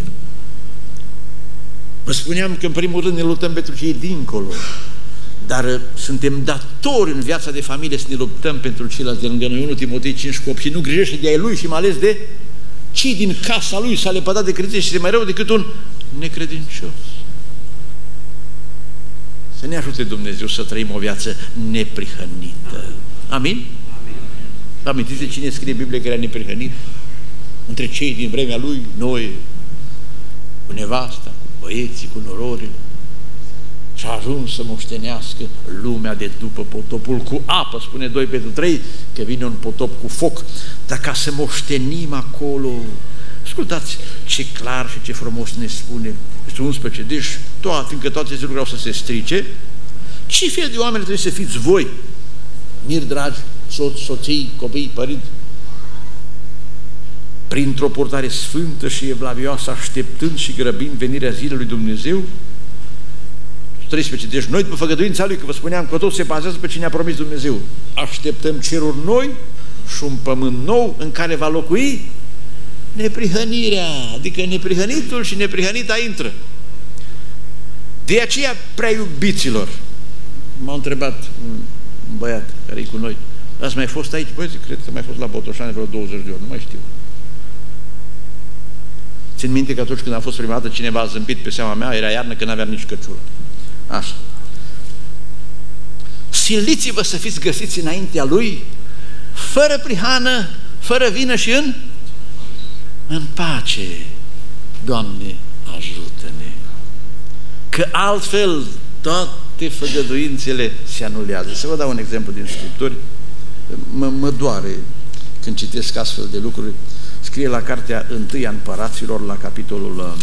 Vă spuneam că în primul rând ne luptăm pentru cei dincolo, dar suntem datori în viața de familie să ne luptăm pentru ceilalți de lângă noi. 1 Timotei 5:8 și nu grijește de ai lui și mai ales de cei din casa lui s-a lepădat de credință și este mai rău decât un necredincios. Să ne ajute Dumnezeu să trăim o viață neprihănită. Amin? Vă amintiți de cine scrie Biblia că era neprihănit? Între cei din vremea lui, noi, cu nevasta, cu băieții, cu nororile. Și a ajuns să moștenească lumea de după potopul cu apă, spune 2 Petru 3, că vine un potop cu foc. Dar ca să moștenim acolo, ascultați ce clar și ce frumos ne spune. Este 11, deci fiindcă toate aceste lucruri au să se strice, ce fel de oameni trebuie să fiți voi? Miri dragi, soții, copii, părinți, printr-o purtare sfântă și evlavioasă, așteptând și grăbind venirea zilei lui Dumnezeu. 13. Deci noi, după făgăduința Lui, că vă spuneam că tot se bazează pe cine a promis Dumnezeu, așteptăm ceruri noi și un pământ nou în care va locui neprihănirea, adică neprihănitul și neprihănita intră. De aceea, prea iubiților, m-a întrebat un băiat care e cu noi, ați mai fost aici? Băi, cred că mai fost la Botoșani vreo 20 de ori, nu mai știu. Țin minte că atunci când a fost prima dată cineva a zâmbit pe seama mea, era iarnă când n-aveam nici căciulă. Așa. Siliți-vă să fiți găsiți înaintea Lui, fără prihană, fără vină și în pace. Doamne, ajută-ne! Că altfel toate făgăduințele se anulează. Să vă dau un exemplu din Scripturi. Mă doare când citesc astfel de lucruri. Scrie la cartea 1 a Împăraților, la capitolul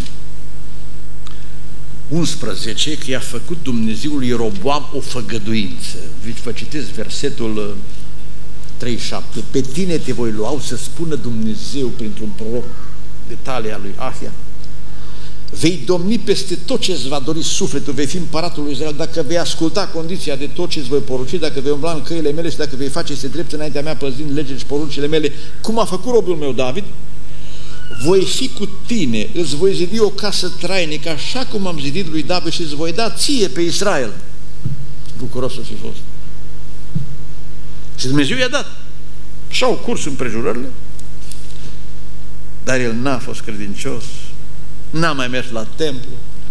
11, că i-a făcut Dumnezeu lui Ieroboam o făgăduință. Vă citesc versetul 37. Pe tine te voi lua, să spună Dumnezeu printr-un proroc de talia lui Ahia. Vei domni peste tot ce îți va dori sufletul, vei fi împăratul lui Israel, dacă vei asculta condiția de tot ce îți voi porunci, dacă vei umbla în căile mele și dacă vei face este drept înaintea mea, păzind legile și poruncile mele, cum a făcut robul meu David, voi fi cu tine, îți voi zidi o casă trainică, așa cum am zidit lui David și îți voi da ție pe Israel. Bucuros să fi fost. Și Dumnezeu i-a dat. Și au curs împrejurările, dar el n-a fost credincios, n-a mai mers la templu,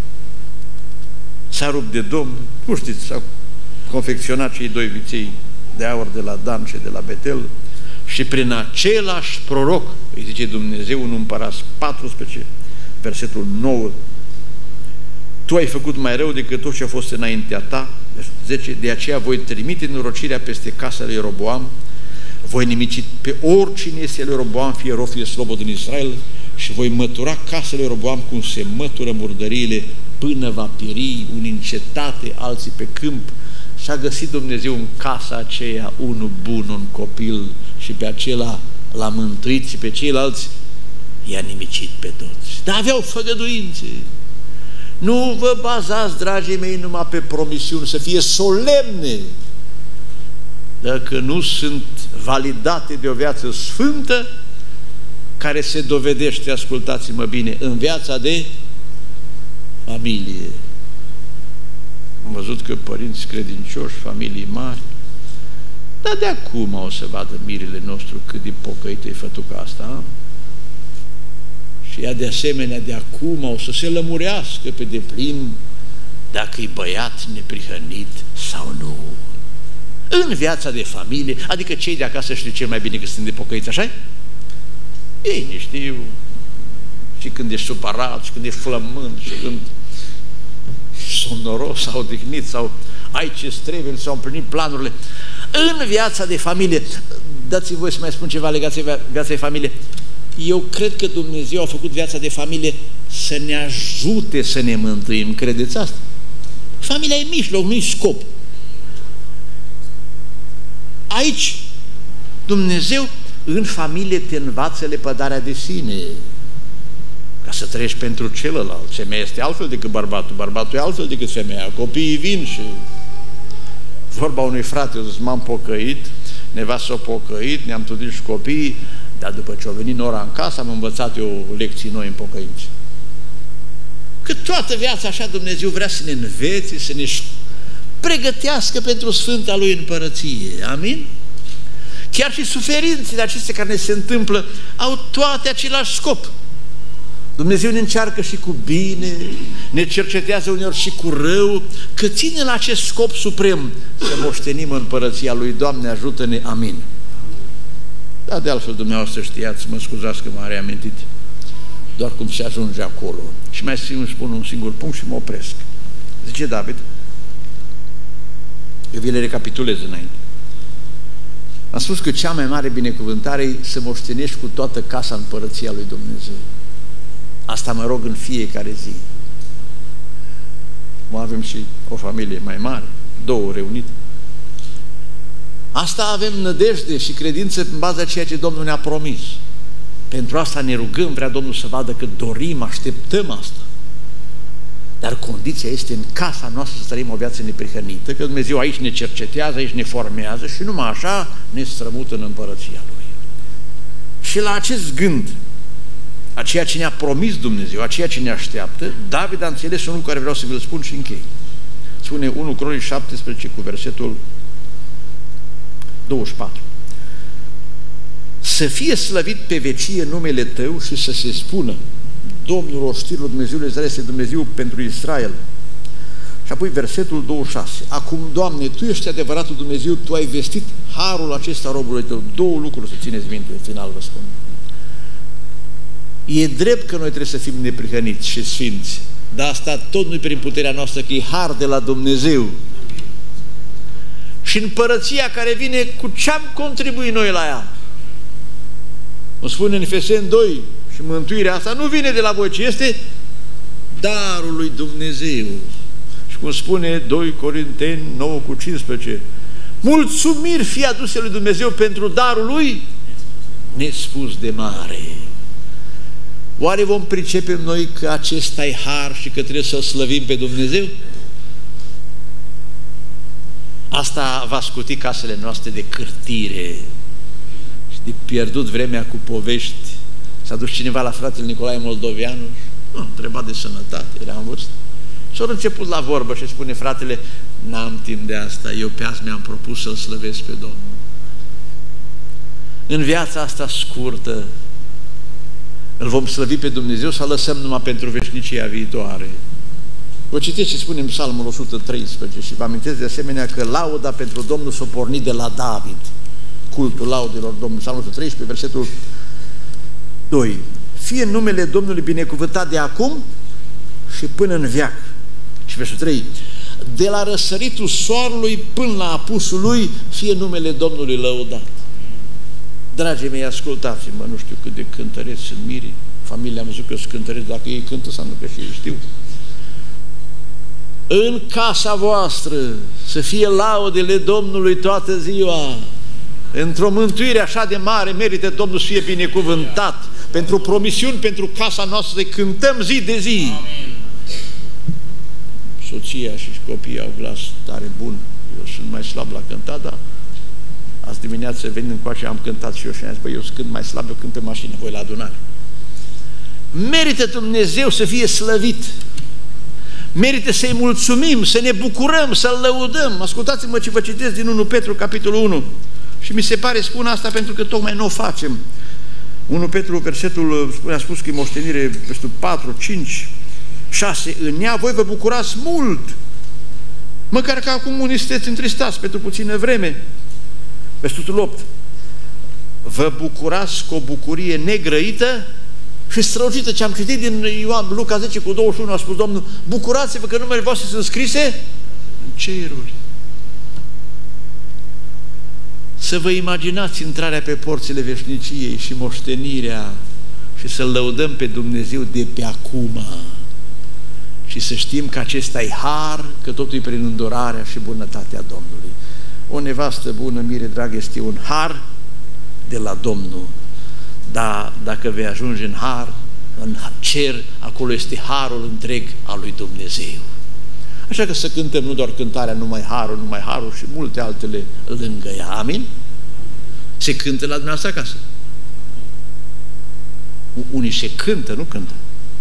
s-a rupt de Domnul. Nu știți, s-au confecționat cei doi viței de aur de la Dan și de la Betel și prin același proroc, îi zice Dumnezeu în Împărați 14, versetul 9, tu ai făcut mai rău decât tot ce a fost înaintea ta. 10, de aceea voi trimite nenorocirea peste casa lui Ieroboam, voi nimici pe oricine este lui Ieroboam, fie rob, fie slobod în Israel, și voi mătura casa lui Ieroboam cum se mătură murdăriile, până va pieri unii în cetate, alții pe câmp. Și a găsit Dumnezeu în casa aceea unul bun, un copil, și pe acela l-a mântuit și pe ceilalți i-a nimicit pe toți. Dar aveau făgăduințe. Nu vă bazați, dragii mei, numai pe promisiuni, să fie solemne. Dacă nu sunt validate de o viață sfântă, care se dovedește, ascultați-mă bine, în viața de familie. Am văzut că părinți credincioși, familii mari, dar de acum o să vadă mirele nostru cât de pocăită e fătuca asta. Și ea de asemenea de acum o să se lămurească pe deplin dacă e băiat neprihănit sau nu. În viața de familie, adică cei de acasă știu cel mai bine că sunt de pocăiți, așa-i? Ei ne știu și când ești supărat, și când ești flămând, și când somnoros sau odihnit, sau ai ce trebuie, sau împlinit planurile. În viața de familie, dați-mi voi să mai spun ceva legat de viața de familie. Eu cred că Dumnezeu a făcut viața de familie să ne ajute să ne mântuim. Credeți asta? Familia e mijloc, nu-i scop. Aici Dumnezeu în familie te învață lepădarea de sine, ca să trăiești pentru celălalt. Femeia este altfel decât bărbatul, bărbatul e altfel decât femeia. Copiii vin și vorba unui frate, eu zic, m-am pocăit, nevastă s-a pocăit, ne-am trudit și copiii, dar după ce a venit nora în casă, am învățat eu lecții noi în pocăință. Că toată viața așa Dumnezeu vrea să ne învețe, să ne pregătească pentru Sfânta Lui Împărăție. Amin? Chiar și suferințele acestea care ne se întâmplă au toate același scop. Dumnezeu ne încearcă și cu bine, ne cercetează uneori și cu rău, că ține la acest scop suprem, să moștenim Împărăția Lui. Doamne, ajută-ne! Amin! Da, de altfel, dumneavoastră știați, mă scuzați că m-am reamintit, doar cum se ajunge acolo. Și mai spun un singur punct și mă opresc. Zice David, eu vi le recapitulez înainte. Am spus că cea mai mare binecuvântare e să moștenești cu toată casa Împărăția lui Dumnezeu. Asta mă rog în fiecare zi. Mai avem și o familie mai mare, două reunite. Asta avem nădejde și credință în baza ceea ce Domnul ne-a promis. Pentru asta ne rugăm, vrea Domnul să vadă că dorim, așteptăm asta. Dar condiția este în casa noastră să trăim o viață neprihănită, că Dumnezeu aici ne cercetează, aici ne formează și numai așa ne strămută în Împărăția Lui. Și la acest gând, a ceea ce ne-a promis Dumnezeu, a ceea ce ne așteaptă, David a înțeles un lucru care vreau să vi-l spun și închei. Spune 1 Cronici 17 cu versetul 24. Să fie slăvit pe vecie numele Tău și să se spună Domnul oștirilor, Dumnezeul Israel este Dumnezeu pentru Israel. Și apoi versetul 26. Acum, Doamne, Tu ești adevăratul Dumnezeu, Tu ai vestit harul acesta robului Tău. Două lucruri să țineți minte, în final vă spun. E drept că noi trebuie să fim neprihăniți și sfinți, dar asta tot nu-i prin puterea noastră, că e har de la Dumnezeu. Și împărăția care vine, cu ce-am contribuit noi la ea? Îmi spune în Efeseni 2, și mântuirea asta nu vine de la voi, ci este darul lui Dumnezeu. Și cum spune 2 Corinteni 9:15, mulțumiri fie aduse lui Dumnezeu pentru darul lui nespus de mare. Oare vom pricepe noi că acesta e har și că trebuie să-L slăvim pe Dumnezeu? Asta va scuti casele noastre de cârtire și de pierdut vremea cu povești. S-a dus cineva la fratele Nicolae Moldoveanu, întreba de sănătate, era în vârstă. Și-au început la vorbă și spune fratele, n-am timp de asta, eu pe azi mi-am propus să-L slăvesc pe Domnul. În viața asta scurtă, îl vom slăvi pe Dumnezeu sau lăsăm numai pentru veșnicia viitoare? Vă citesc ce spune în Psalmul 113 și vă amintesc de asemenea că lauda pentru Domnul s-a pornit de la David, cultul laudelor Domnului, Psalmul 113, versetul 2. Fie numele Domnului binecuvântat de acum și până în veac. Și versetul 3. De la răsăritul soarelui până la apusul lui, fie numele Domnului lăudat. Dragii mei, ascultați-mă, nu știu cât de cântăreți sunt mirii, familia am văzut că sunt cântăreți, dacă ei cântă, înseamnă că și ei știu. În casa voastră să fie laudele Domnului toată ziua. Într-o mântuire așa de mare merită Domnul să fie binecuvântat. Pentru promisiuni, pentru casa noastră să cântăm zi de zi. Amin. Soția și copiii au glas tare bun. Eu sunt mai slab la cântat, dar azi dimineață venind încoace am cântat și eu și am zis, băi, eu sunt cânt mai slab, eu cânt pe mașină, voi la adunare. Merită Dumnezeu să fie slăvit. Merită să-i mulțumim, să ne bucurăm, să-L lăudăm. Ascultați-mă ce vă citesc din 1 Petru, capitolul 1. Și mi se pare, spun asta pentru că tocmai nu o facem. 1 Petru, versetul, a spus că e moștenire, versetul 4, 5, 6. În ea voi vă bucurați mult, măcar că acum unii sunteți întristați pentru puțină vreme. Versetul 8. Vă bucurați cu o bucurie negrăită și strălucită. Ce am citit din Luca 10:21, a spus Domnul, bucurați-vă că numele voastre sunt scrise în ceruri. Să vă imaginați intrarea pe porțile veșniciei și moștenirea și să-L lăudăm pe Dumnezeu de pe acum. Și să știm că acesta e har, că totul e prin îndurarea și bunătatea Domnului. O nevastă bună, mire dragă, este un har de la Domnul. Dar dacă vei ajunge în har, în cer, acolo este harul întreg al lui Dumnezeu. Așa că să cântăm nu doar cântarea numai harul și multe altele lângă ea. Amin? Se cântă la dumneavoastră acasă. Unii se cântă, nu cântă.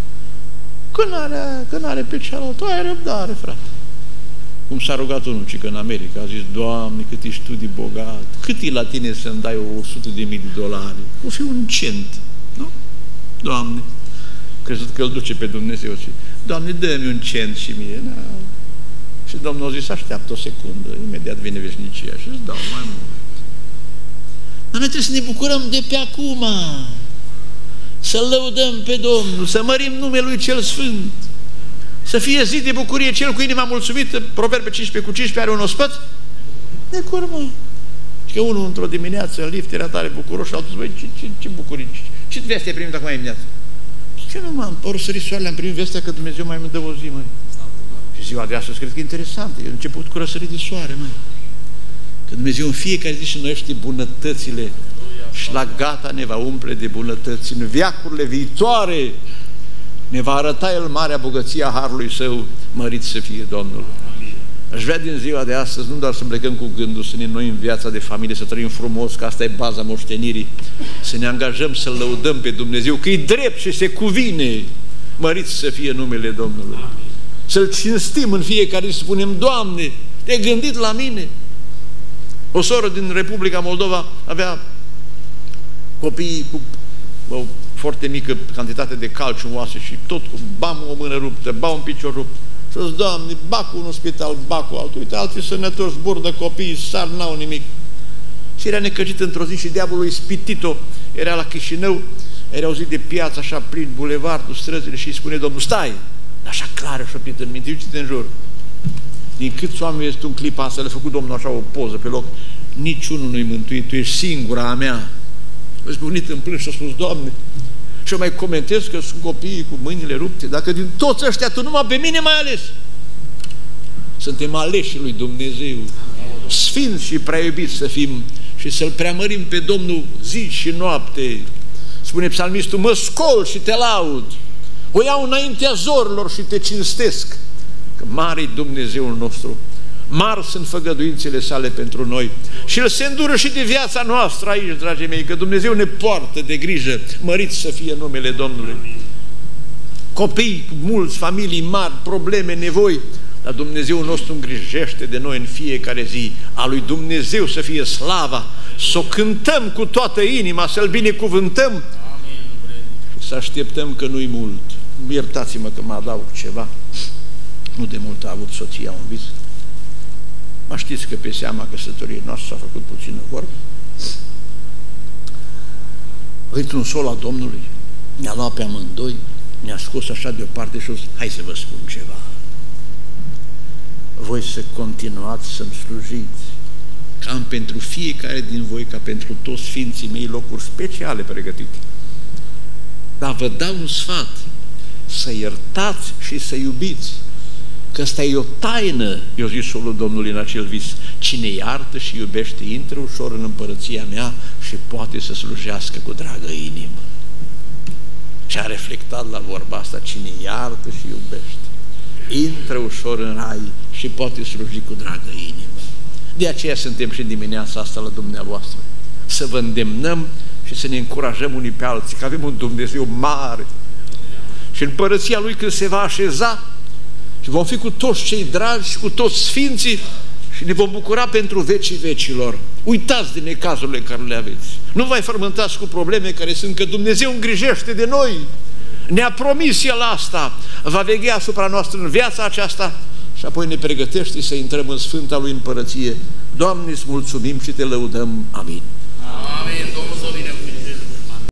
Când are pe cealaltă, ai răbdare, frate. Cum s-a rugat unul, ci că în America a zis, Doamne, cât ești tu de bogat, cât e la tine să-mi dai $100.000? O fi un cent, nu? Doamne, crezut că îl duce pe Dumnezeu și, Doamne, dă-mi un cent și mie. Na. Și Domnul a zis, așteaptă o secundă, imediat vine veșnicia și îți dau mai mult. Dar noi trebuie să ne bucurăm de pe acum, să lăudăm pe Domnul, să mărim numele Lui Cel Sfânt, să fie zi de bucurie cel cu inima mulțumită. Proverbe 15:15 are un ospăț necurmat. Și că unul într-o dimineață în lift era tare bucuros și altul zice, băi, ce bucurie, ce veste ai primit acum dimineață? Ce nu m-am răsărit soarele, am primit vestea că Dumnezeu mai îmi dă o zi, măi. Și ziua de astăzi cred că e interesant, e început cu răsărit de soare, măi. Că Dumnezeu în fiecare zi și noi știe bunătățile și la gata ne va umple de bunătăți în veacurile viitoare. Ne va arăta El marea bogăție a harului Său, mărit să fie Domnul. Aș vrea din ziua de astăzi nu doar să plecăm cu gândul, să ne noi în viața de familie, să trăim frumos, că asta e baza moștenirii, să ne angajăm să-L lăudăm pe Dumnezeu, că e drept și se cuvine, mărit să fie numele Domnului. Să-L cinstim în fiecare zi, să spunem, Doamne, te-ai gândit la mine? O soră din Republica Moldova avea copii cu o foarte mică cantitate de calciu în oase și tot cu bam o mână ruptă, ba un picior rupt. Să-ți, Doamne, ba cu un spital, ba cu altul. Uite, alții sănătoși, burdă copiii, sar, n-au nimic. Și era necăjit într-o zi și diavolul ispitit-o. Era la Chișinău ai auzit de piață așa plin, bulevardul, străzile și îi spune Domnul, stai! Așa clar și oprit în minte, uite-te în jur. Din câți oameni ești în clipa asta, le-a făcut Domnul așa o poză pe loc, niciunul nu-i mântuit, tu ești singura a mea. A zbunit în plâns și a spus, Doamne, și eu mai comentez că sunt copiii cu mâinile rupte, dacă din toți ăștia tu numai pe mine mai ales. Suntem aleși lui Dumnezeu, sfinți și prea iubiți să fim și să-L preamărim pe Domnul zi și noapte. Spune psalmistul, mă scol și te laud, o iau înaintea zorilor și te cinstesc, că mare-i Dumnezeul nostru, mari sunt făgăduințele sale pentru noi și El se îndură și de viața noastră aici, dragii mei, că Dumnezeu ne poartă de grijă, mărit să fie numele Domnului. Copii mulți, familii mari, probleme, nevoi, dar Dumnezeu nostru îngrijește de noi în fiecare zi. A lui Dumnezeu să fie slava, să o cântăm cu toată inima, să-L binecuvântăm și să așteptăm că nu-i mult. Iertați-mă că mă adaug ceva. Nu de mult a avut soția un vis. Mă știți că pe seama căsătoriei noastre s-a făcut puțină vorbă. Uite un sol al Domnului, ne-a luat pe amândoi, ne-a scos așa deoparte și a zis, hai să vă spun ceva. Voi să continuați să-mi slujiți, că am pentru fiecare din voi, ca pentru toți sfinții mei, locuri speciale pregătite. Dar vă dau un sfat, să iertați și să iubiți, că ăsta e o taină, i-a zis solul Domnului în acel vis. Cine iartă și iubește, intră ușor în împărăția mea și poate să slujească cu dragă inimă. Și a reflectat la vorba asta, cine iartă și iubește, intră ușor în rai și poate sluji cu dragă inimă. De aceea suntem și în dimineața asta la dumneavoastră, să vă îndemnăm și să ne încurajăm unii pe alții, că avem un Dumnezeu mare și împărăția Lui când se va așeza și vom fi cu toți cei dragi și cu toți sfinții și ne vom bucura pentru vecii vecilor. Uitați de necazurile care le aveți. Nu vă frământați cu probleme care sunt, că Dumnezeu îngrijește de noi. Ne-a promis El asta. Va veghea asupra noastră în viața aceasta și apoi ne pregătește să intrăm în Sfânta Lui împărăție. Doamne, îți mulțumim și te lăudăm. Amin. Amin.